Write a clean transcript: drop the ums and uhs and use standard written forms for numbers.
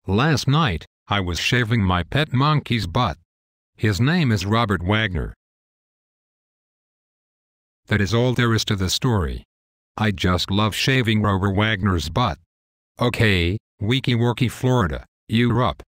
Last night, I was shaving my pet monkey's butt. His name is Robert Wagner. That is all there is to the story. I just love shaving Robert Wagner's butt. Okay, Wiki Worky Florida, you're up.